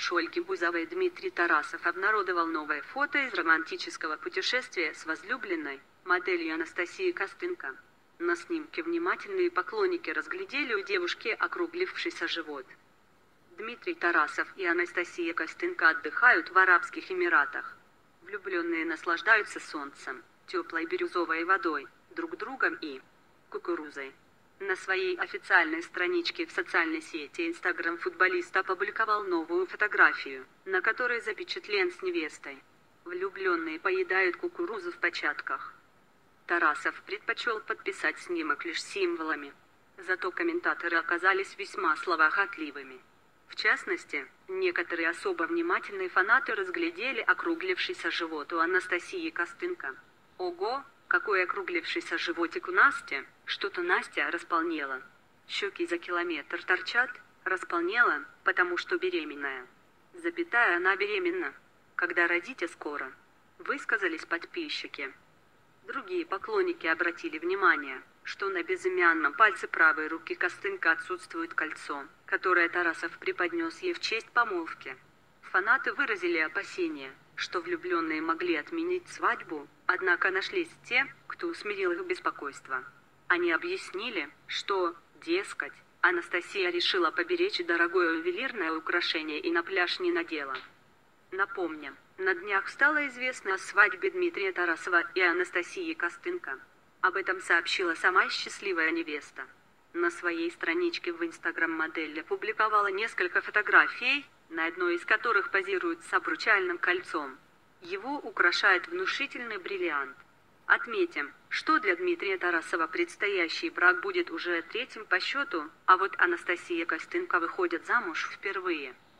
партнершу Ольги Бузовой Дмитрий Тарасов обнародовал новое фото из романтического путешествия с возлюбленной, моделью Анастасией Костенко. На снимке внимательные поклонники разглядели у девушки округлившийся живот. Дмитрий Тарасов и Анастасия Костенко отдыхают в Арабских Эмиратах. Влюбленные наслаждаются солнцем, теплой бирюзовой водой, друг другом и кукурузой. На своей официальной страничке в социальной сети Instagram футболист опубликовал новую фотографию, на которой запечатлен с невестой. Влюбленные поедают кукурузу в початках. Тарасов предпочел подписать снимок лишь символами. Зато комментаторы оказались весьма словоохотливыми. В частности, некоторые особо внимательные фанаты разглядели округлившийся живот у Анастасии Костенко. Ого, какой округлившийся животик у Насти! Что-то Настя располнела. Щеки за километр торчат, располнела, потому что беременная. Запятая, она беременна. Когда родите скоро? Высказались подписчики. Другие поклонники обратили внимание, что на безымянном пальце правой руки Костенко отсутствует кольцо, которое Тарасов преподнес ей в честь помолвки. Фанаты выразили опасения, что влюбленные могли отменить свадьбу, однако нашлись те, кто усмирил их беспокойство. Они объяснили, что, дескать, Анастасия решила поберечь дорогое ювелирное украшение и на пляж не надела. Напомним, на днях стало известно о свадьбе Дмитрия Тарасова и Анастасии Костенко. Об этом сообщила сама счастливая невеста. На своей страничке в Instagram модель опубликовала несколько фотографий, на одной из которых позирует с обручальным кольцом. Его украшает внушительный бриллиант. Отметим, что для Дмитрия Тарасова предстоящий брак будет уже третьим по счету, а вот Анастасия Костенко выходит замуж впервые.